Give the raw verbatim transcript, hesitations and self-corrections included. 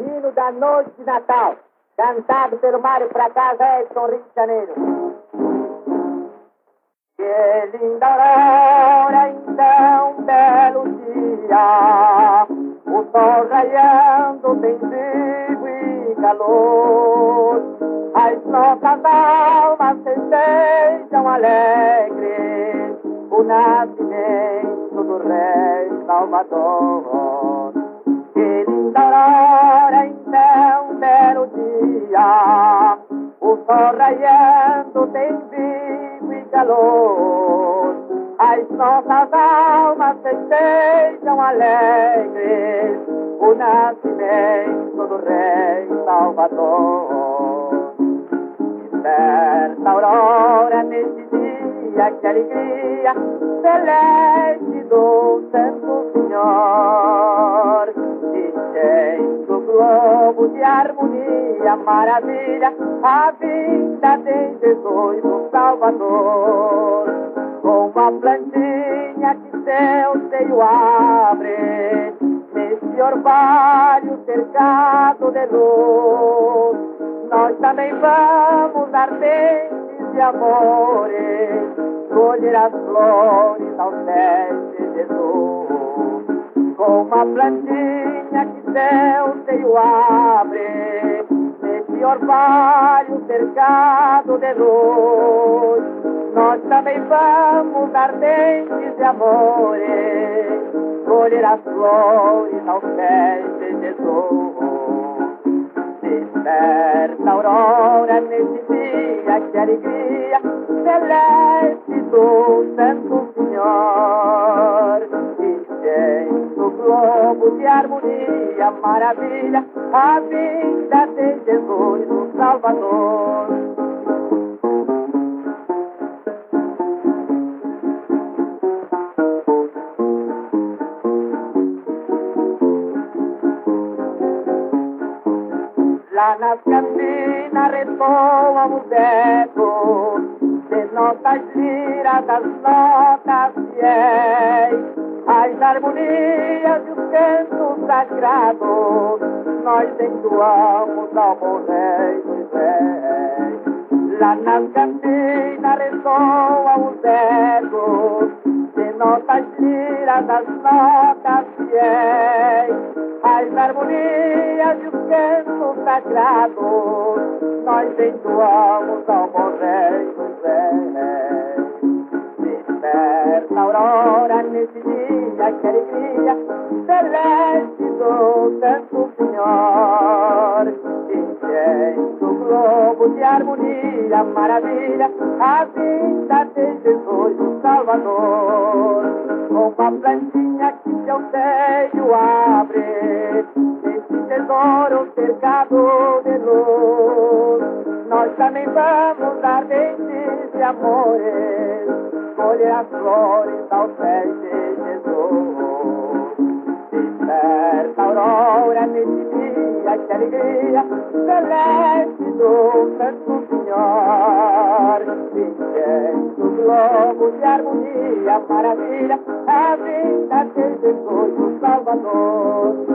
hino da noite de Natal, cantado pelo Mário Pra Casa Edson, Rio de Janeiro. Que linda aurora, então, belo dia, o sol raiando tem vivo e calor, as nossas almas festejam alegres o nascimento do Rei Salvador. Que linda aurora, então, belo dia, o sol raiando tem vivo e calor, as nossas almas festejam alegres o nascimento do Rei Salvador. Desperta aurora neste dia, que alegria celeste do Santo Senhor, enchendo o globo de harmonia, maravilha, a vinda de Jesus o Salvador. Com a plantinha que seu seio abre, nesse orvalho cercado de luz, nós também vamos ardentes de amores colher as flores aos pés de Jesus. Com uma plantinha que seu seio abre, nesse orvalho cercado de luz, nós também vamos ardentes de amores colher as flores aos pés de Jesus. Desperta aurora nesse dia, que alegria celeste do Santo Senhor, enchendo o globo de harmonia, maravilha, a vinda de Jesus o Salvador. Lá nas campinas ressoam os ecos de nossas liras, as notas fiéis, as harmonias e os cantos sagrados, nós entoamos ao bom Rei dos Reis. Lá nas campinas ressoam os ecos de nossas liras, as notas fiéis, as harmonias e os cantos sagrados, nós entoamos ao bom Rei dos Reis. Desperta aurora nesse dia, que alegria celeste do Santo Senhor, enchendo o globo de harmonia, maravilha, a vinda de Jesus o Salvador. Com uma plantinha que seu seio abre, nesse tesouro cercado de luz, nós também vamos ardentes de amores colher as flores aos pés de Jesus. Desperta aurora nesse dia, que alegria celeste do Santo Senhor, enchendo o globo de harmonia, maravilha, a vinda de Jesus o Salvador.